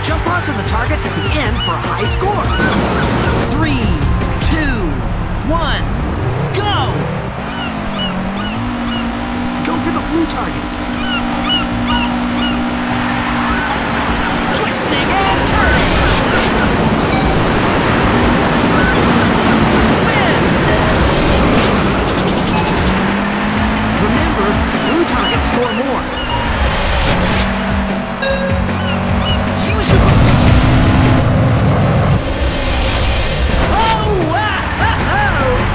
Jump onto the targets at the end for a high score. 3, 2, 1, go! Go for the blue targets. Twisting and turning. Spin! Remember, blue targets score more. Use your boost. Oh, wow!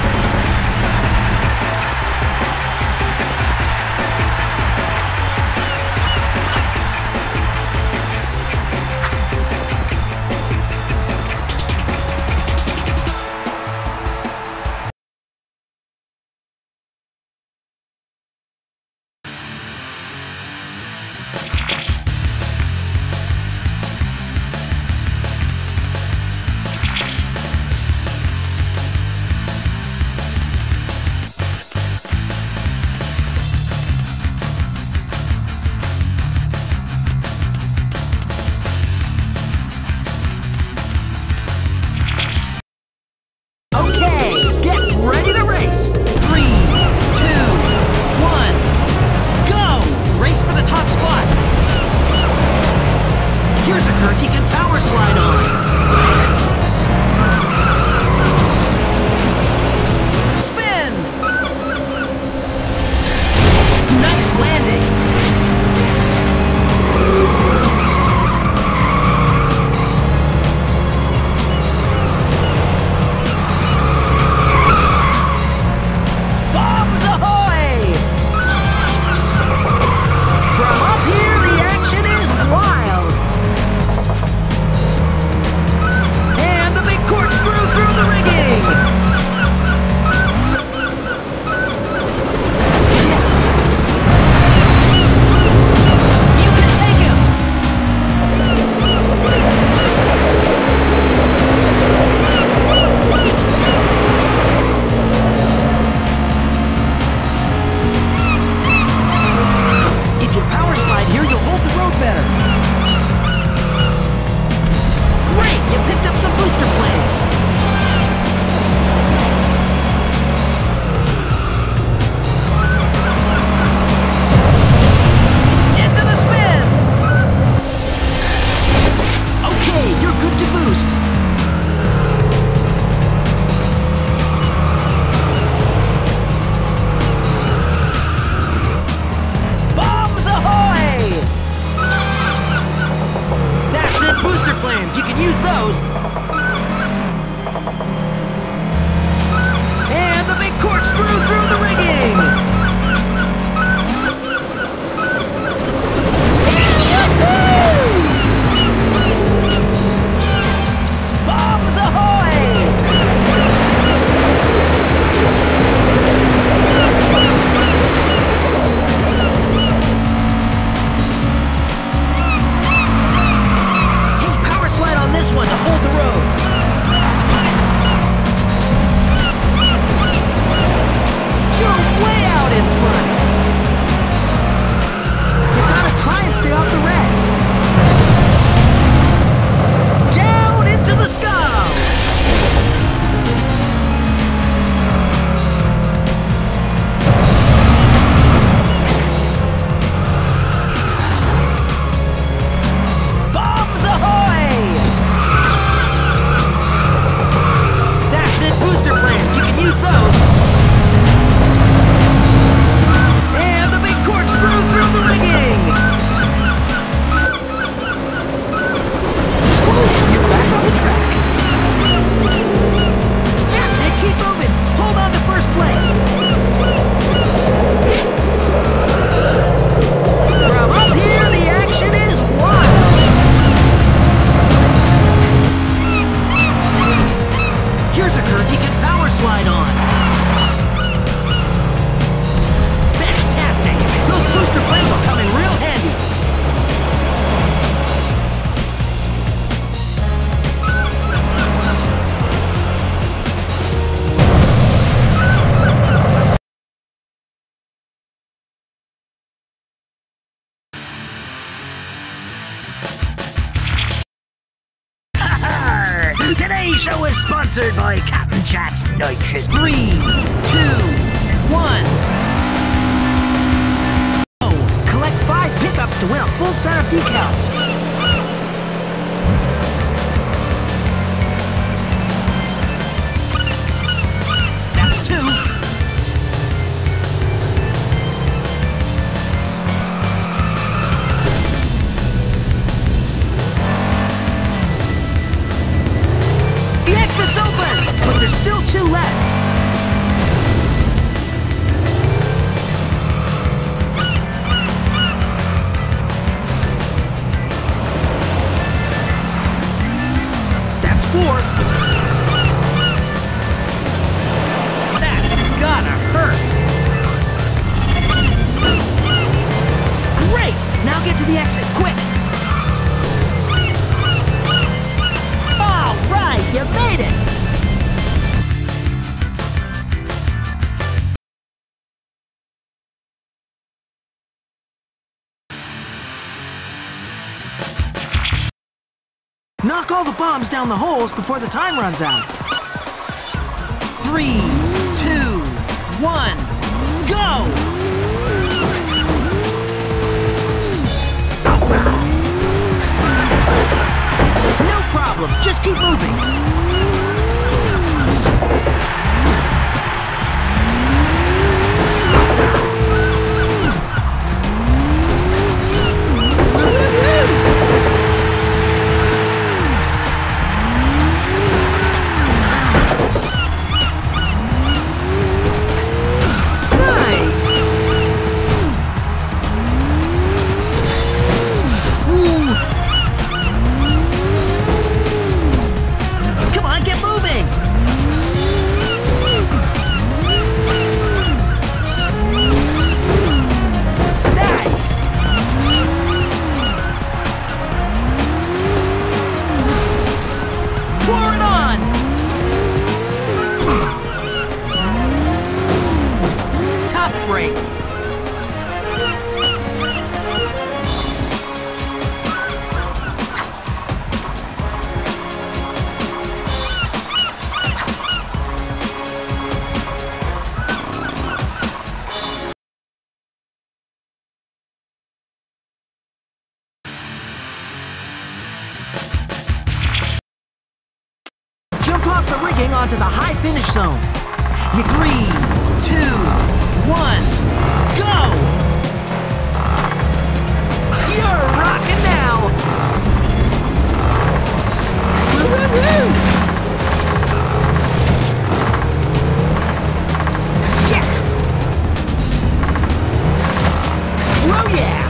Here's a curve you can power slide on. Spin! Nice landing. Bombs ahoy! From up here, the action is wild. Corkscrew through the rigging! You can take him! If you power slide here, you'll hold the road better. Great! You picked up some booster flames! Into the spin! Okay, you're good to boost. Bombs ahoy! That's it, booster flames. You can use those. And the big corkscrew through the rigging. Bombs ahoy! Slide on this one to hold the road. You're way out in front. You gotta try and stay off the red. Down into the sky. Today's show is sponsored by Captain Jack's Nitrous. 3, 2, 1. Collect 5 pickups to win a full set of decals. That's 2. The exit's open, but there's still 2 left. That's 4. That's gotta hurt. Great! Now get to the exit, quick! All right, you made it! Knock all the bombs down the holes before the time runs out. 3, 2, 1, go! No problem, just keep moving. Jump off the rigging onto the high finish zone. You 3, 2, 1, go! You're rocking now! Woo-woo-woo! Yeah! Oh yeah!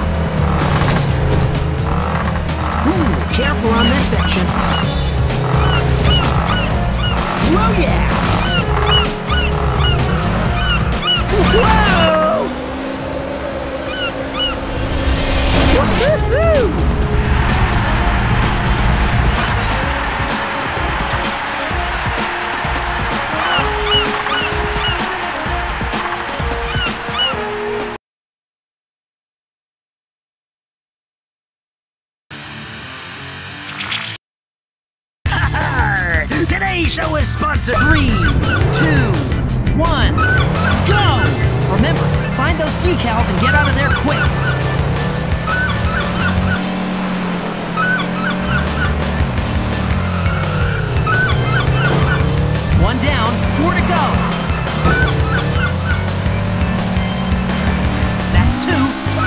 Ooh, careful on this section. Whoa, yeah! Whoa! Woo-hoo-hoo! Today's show is sponsored. 3, 2, 1, go! Remember, find those decals and get out of there quick. One down, 4 to go. That's 2.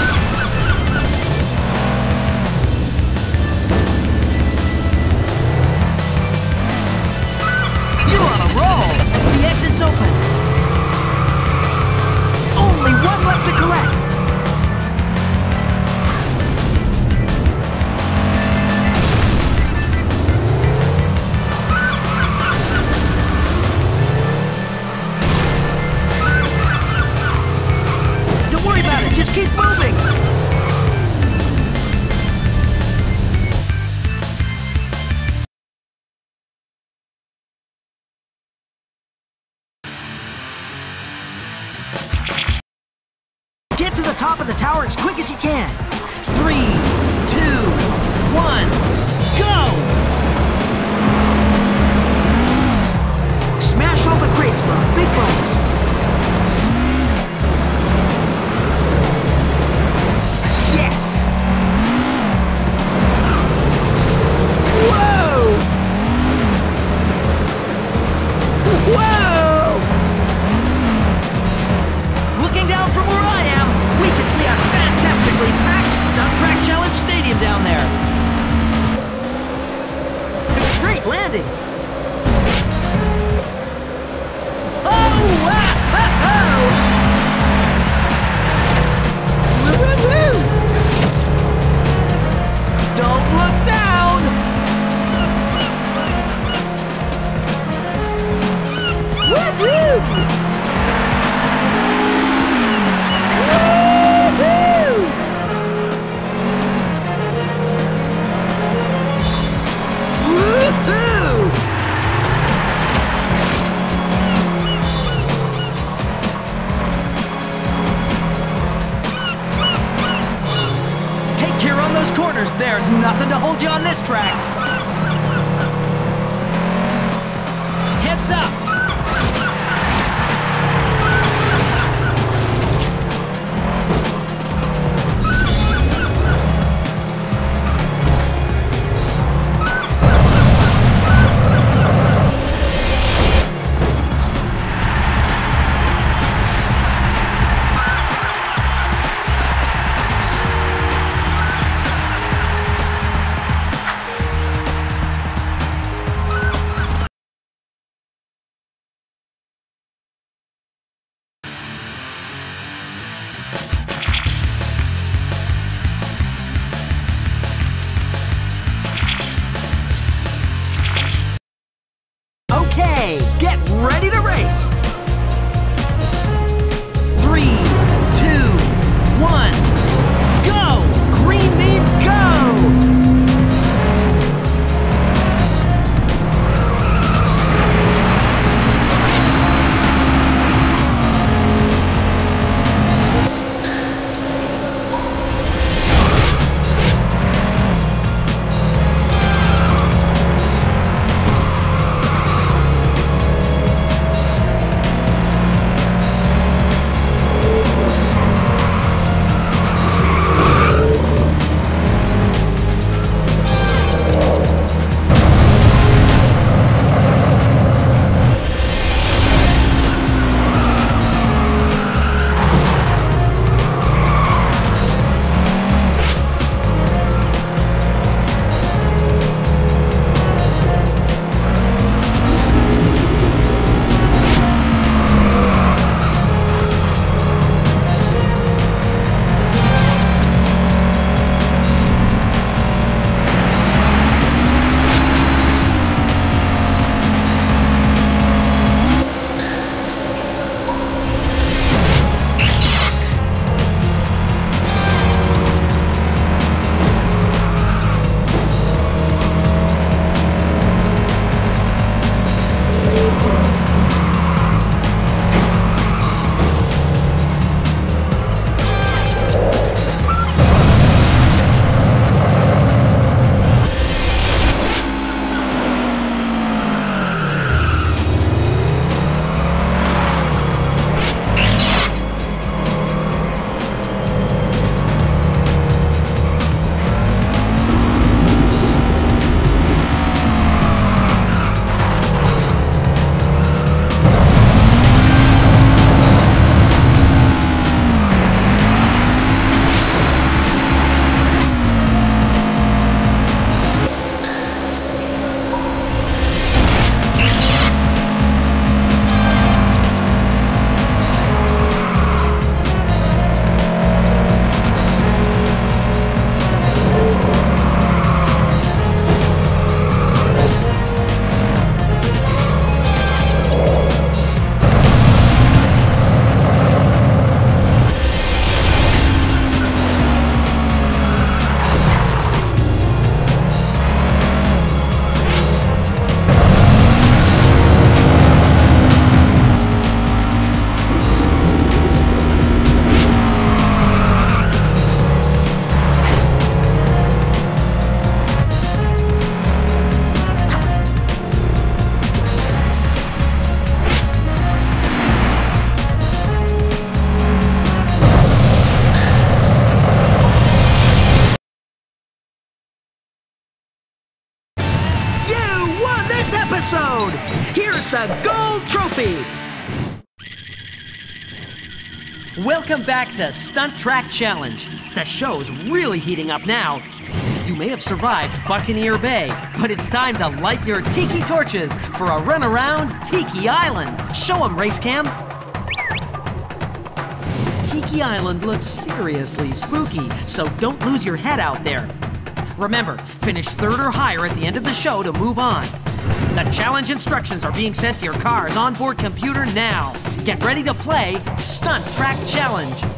You're on a roll! The exit's open! Only 1 left to collect! Don't worry about it, just keep moving! Get to the top of the tower as quick as you can. 3, 2, 1, go! to hold you on this track. Heads up. Get ready to race! 3, 2, 1, go! Green means go! Episode! Here's the gold trophy! Welcome back to Stunt Track Challenge. The show's really heating up now. You may have survived Bucanneer Bay, but it's time to light your tiki torches for a run around Tiki Island. Show 'em, race cam. Tiki Island looks seriously spooky, so don't lose your head out there. Remember, finish third or higher at the end of the show to move on. The challenge instructions are being sent to your car's onboard computer now. Get ready to play Stunt Track Challenge.